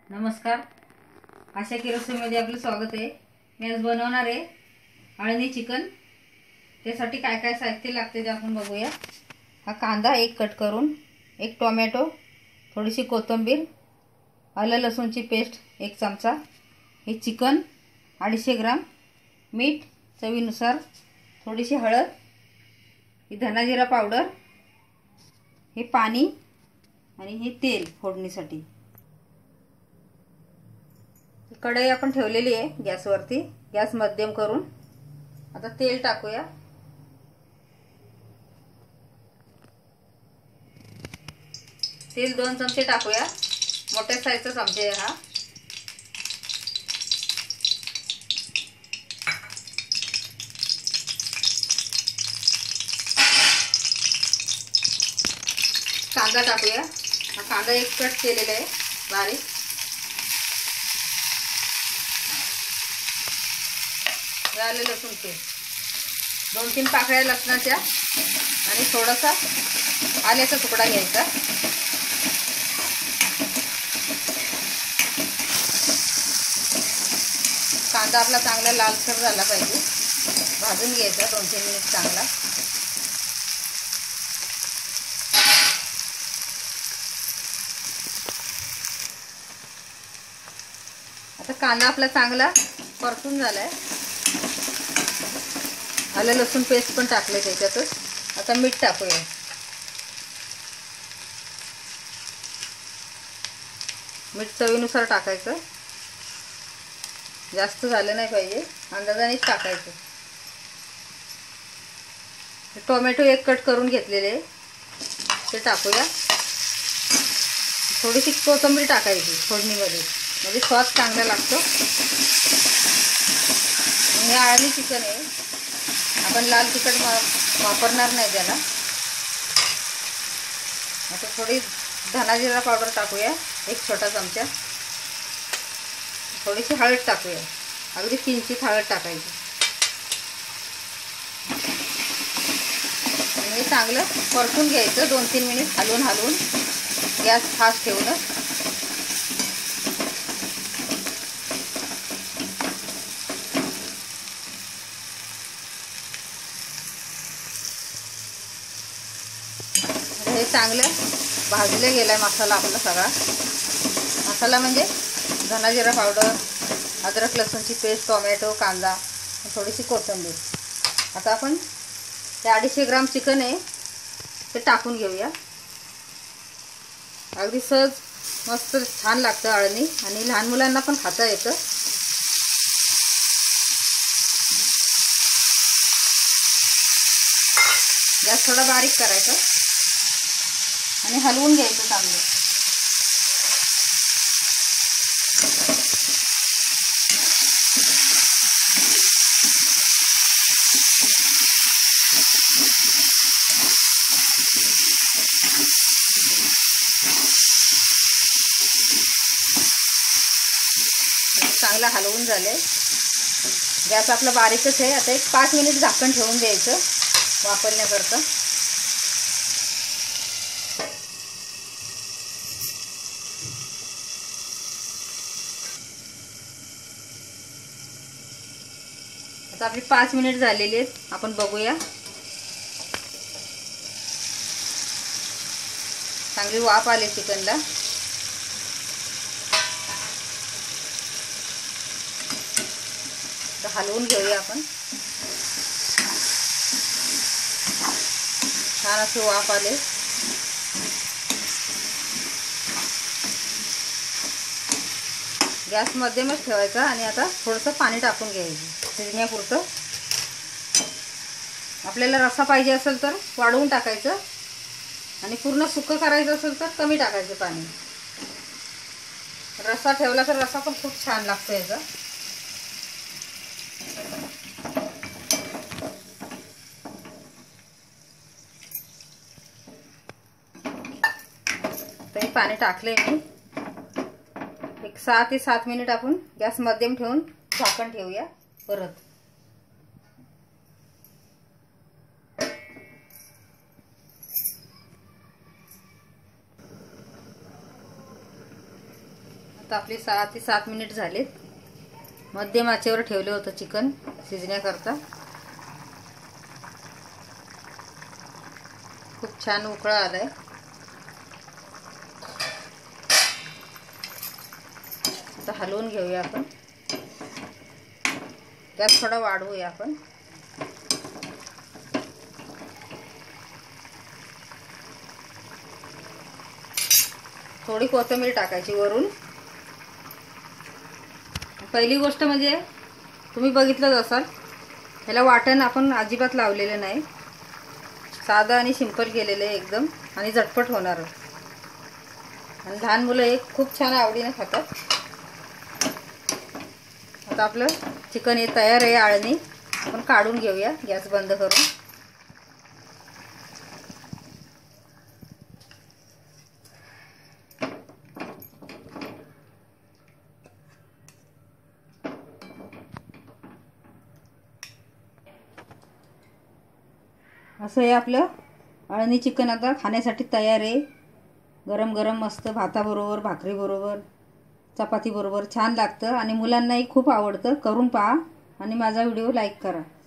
नमस्कार, आशा की रसोईमध्ये आपलं स्वागत आहे। मी आज बनवणार आहे अळणी चिकन। त्यासाठी काय काय साहित्य लागते ते आपण बघूया। हा कांदा एक कट करून, एक टोमॅटो, थोडीशी कोथिंबीर, आलं लसूणची पेस्ट एक चमचा, हे चिकन 250 ग्राम, मीठ चवीनुसार, थोडीशी हळद, ही धना जिरा पावडर, हे पाणी आणि हे तेल फोडणीसाठी। कढई आपण ठेवलेली आहे गॅसवरती, गॅस मध्यम करून आता तेल टाकूया। तेल 2 चमचे टाकूया, मोठ्या साईजचा चमचा आहे हा। कांदा टाकूया, हा कांदा एक कट केलेला आहे बारीक। आलं लसूण पेस्ट 2-3 पाकळ्या लसणाच्या आणि थोडासा आल्याचा तुकडा घ्यायचा। कांदा आपला चांगला लालसर झाला पाहिजे, भाजून घ्यायचा 2-3 मिनिट चांगला। आता कांदा आपला चांगला परतून झालाय, आलं लसूण पेस्ट पण टाकले त्याच्यातच। आता मीठ टाकूया, मीठ चवीनुसार टाकायचं, जास्त झालं नाही पाहिजे, अंदाजानेच टाकायचं। टोमॅटो एक कट करून घेतलेले ते टाकूया, थोडीशी कोथिंबीर टाकायची फोडणीमध्ये, म्हणजे स्वाद चांगला लागतो। हे अळणी चिकन आहे, आपण लाल तिखट वापरणार नाही त्याला। आता थोडी धना जिरा पावडर टाकूया, एक छोटा चमचा, थोडीशी हळद टाकूया, अगदी किंचित हळद टाकायची। आणि हे चांगलं परतून घ्यायचं 2-3 मिनिट, हलवून गॅस फास्ट ठेवूनच। हे चांगलं भाजले गेलाय मसाला आपला सगळा। मसाला म्हणजे धना जिरा पावडर, अद्रक लसूणची पेस्ट, टोमॅटो, कांदा, थोडीशी कोथिंबीर। आता आपण ते 250 ग्राम चिकन आहे ते टाकून घेऊया। अगदी सहज मस्त छान लागतं अळणी, आणि लहान मुलांना पण खाता येतं। गॅस थोडा बारीक करायचा आणि हलवून घ्यायचं चांगलं। चांगला हलवून झाले, गॅस आपला बारीकच आहे। आता एक 5 मिनिट झाकण ठेवून द्यायचं वापरण्याकरता। आता आपली 5 मिनिट झालेली आहेत, आपण बघूया। चांगली वाफ आली चिकनला। तर हलवून घेऊया आपण, छान अशी वाफ आले। गॅस मध्यमच ठेवायचा आणि आता थोडंसं पाणी टाकून घ्यायचं शिजण्यापुरतं। आपल्याला रस्सा पाहिजे असेल तर वाढवून टाकायचं, आणि पूर्ण सुकं करायचं असेल तर कमी टाकायचं पाणी। रस्सा ठेवला तर रस्सा पण खूप छान लागतो याचा। तरी पाणी टाकले मी। एक 6 ते 7 मिनिट आपण गॅस मध्यम ठेवून झाकण ठेवूया परत। आता आपली 6 ते 7 मिनिट झालेत. मध्यम आचेवर ठेवले होतं चिकन शिजण्याकरता. खूप छान उकळा आलाय. आता हलवून घेऊया आपण. गॅस थोडा वाढवूया आपण. थोडी कोथिंबीर टाकायची वरून. पहिली गोष्ट म्हणजे तुम्ही बघितलंच असाल, ह्याला वाटण आपण अजिबात लावलेलं नाही. साधं आणि सिंपल केलेलं आहे एकदम, आणि झटपट होणार. आणि लहान मुलं हे खूप छान आवडीने खातात. आता आपलं चिकन हे तयार आहे. आळणी आपण काढून घेऊया गॅस बंद करून. असं हे आपलं आळणी चिकन आता खाण्यासाठी तयार आहे. गरम गरम मस्त भाताबरोबर, भाकरीबरोबर, चपातीबरोबर छान लागतं आणि मुलांनाही खूप आवडतं. करून पहा आणि माझा व्हिडिओ लाईक करा.